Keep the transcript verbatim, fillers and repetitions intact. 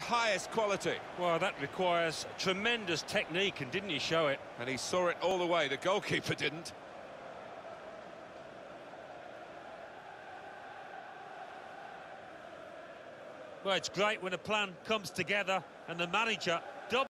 highest quality. Well, that requires tremendous technique, and didn't he show it? And he saw it all the way, the goalkeeper didn't. Well, it's great when a plan comes together and the manager